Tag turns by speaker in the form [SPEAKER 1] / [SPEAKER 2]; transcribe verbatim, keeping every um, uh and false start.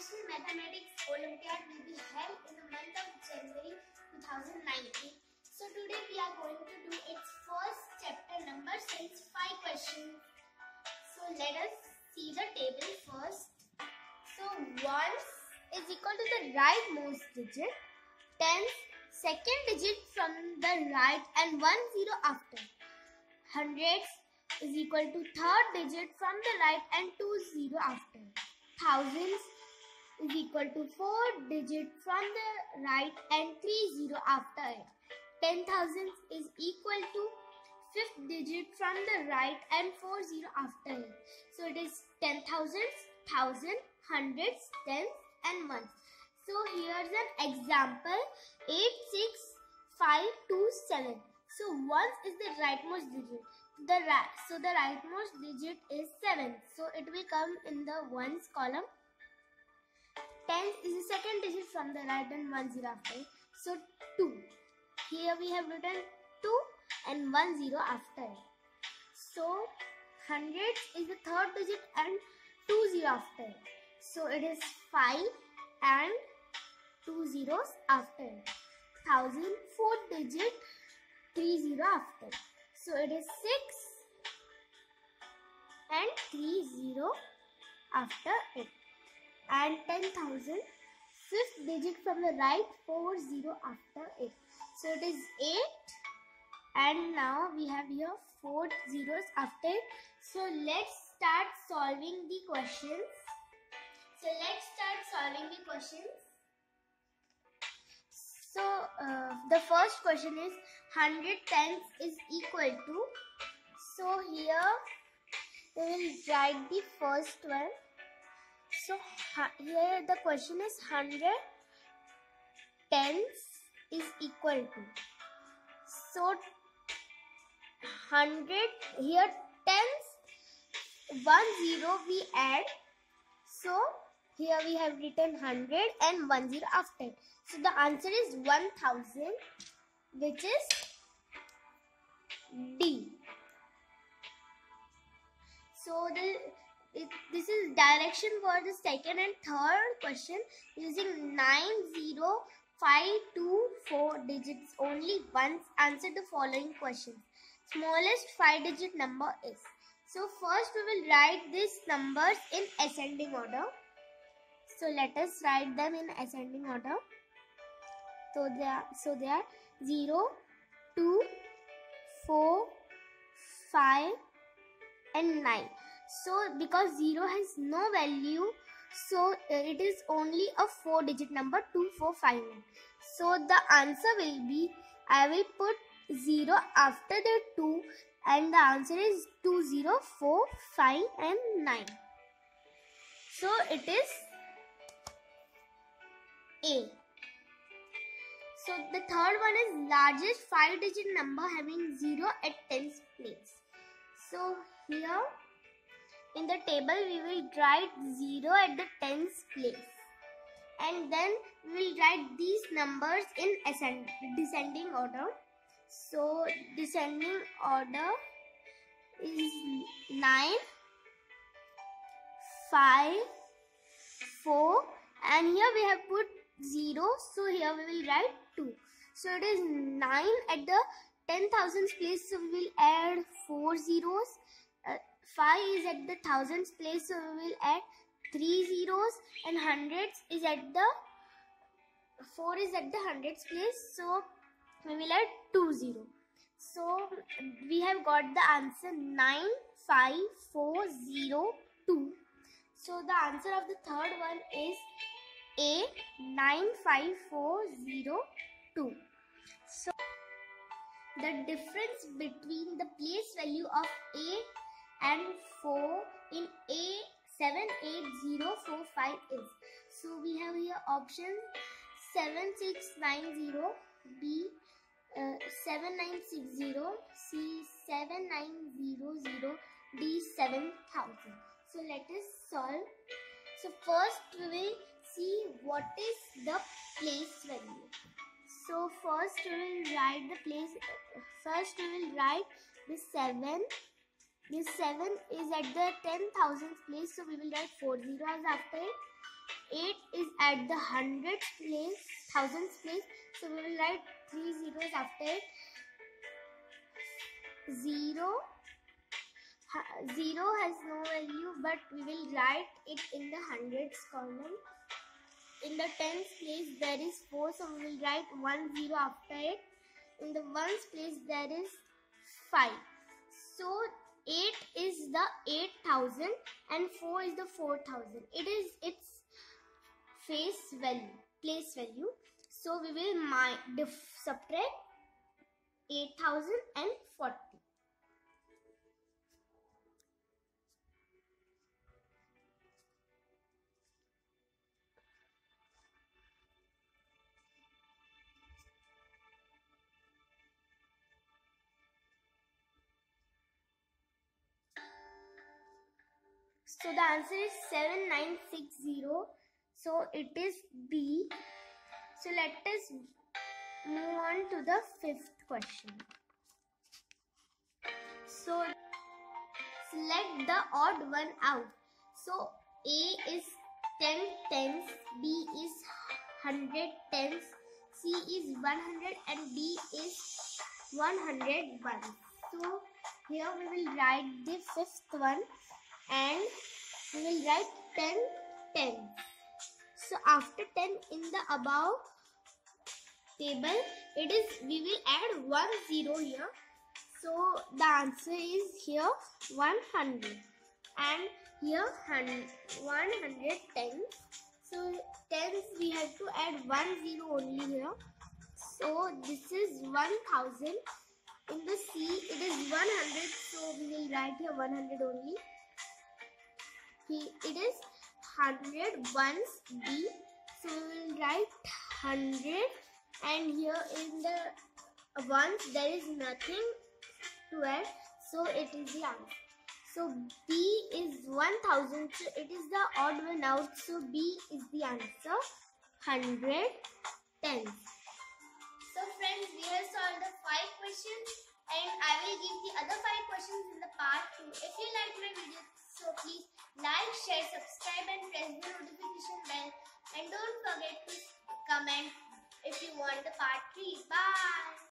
[SPEAKER 1] National Mathematics Olympiad will be held in the month of January two thousand nineteen. So today we are going to do its first chapter, number since five questions. So let us see the table first. So ones is equal to the rightmost digit, tens second digit from the right and one zero after. Hundreds is equal to third digit from the right and two zero after. Thousands is equal to four digit from the right and three zero after it. Ten thousands is equal to fifth digit from the right and four zero after it. So it is ten thousands, thousand, hundreds, tens and ones. So here's an example: eight, six, five, two, seven. So ones is the rightmost digit. The right, so the rightmost digit is seven. So it will come in the ones column. Tens is the second digit from the right and one zero after it. So two. Here we have written two and one zero after it. So hundreds is the third digit and two zero after it. So it is five and two zeros after it. Thousand, fourth digit, three zero after it. So it is six and three zero after it. And ten thousand, fifth digit from the right, four zero after it. So it is eight, and now we have here four zeros after it. So let's start solving the questions. So let's start solving the questions. So uh, the first question is one hundred tens is equal to. So here we will write the first one. So here the question is one hundred tens is equal to. So one hundred, here tens, one zero we add. So here we have written one hundred and one zero after. So the answer is one thousand, which is D. So the it, this is direction for the second and third question using nine zero five two four digits only once. Answer the following questions. Smallest five digit number is. So first we will write these numbers in ascending order. So let us write them in ascending order. So they are, so they are zero, two, four, five and nine. So because zero has no value, so it is only a four digit number, two, four, five, nine. So the answer will be, I will put zero after the two and the answer is two, zero, four, five and nine. So it is A. So the third one is largest five digit number having zero at tens place. So here in the table we will write zero at the tens place. And then we will write these numbers in ascend descending order. So descending order is nine, five, four, and here we have put zero. So here we will write two. So it is nine at the ten thousands place. So we will add four zeros. Uh, five is at the thousands place. So we will add three zeros. And hundreds is at the four is at the hundreds place. So we will add two zero. So we have got the answer nine five four zero two. So the answer of the third one is A, nine five four zero two. So the difference between the place value of A and four in A seven eight zero four five is. So we have here option seven six nine zero, B uh, seven nine six zero, C seven nine zero zero, D seven thousand. So let us solve. So first we will see what is the place value. So first we will write the place. First we will write the seven. This seven is at the ten thousandth place. So we will write four zeros after it. eight is at the hundredth place, thousandth place. So we will write three zeros after it. zero. zero has no value, but we will write it in the hundreds column. In the tenth place there is four, so we will write one zero after it. In the ones place there is five. So eight is the eight thousand and four is the four thousand. It is its face value, place value. So we will subtract eight thousand and forty. So the answer is seven nine six zero. So it is B. So let us move on to the fifth question. So select the odd one out. So A is ten tens, B is one hundred tens, C is one hundred and D is one hundred ones. So here we will write the fifth one and we will write ten tens. So after ten in the above table, it is we will add one zero here. So the answer is here one hundred and here one hundred tens. So tens we have to add one zero only here. So this is one thousand. In the C it is one hundred, so we will write here one hundred only. It is one hundred ones B, so we will write one hundred, and here in the ones there is nothing to add, so it is the answer. So B is one thousand, so it is the odd one out, so B is the answer, one hundred tens. So friends, we have solved the five questions and I will give the other five questions in the part two. If you like my video, so please like, share, subscribe and press the notification bell, and don't forget to comment if you want the part three. Bye.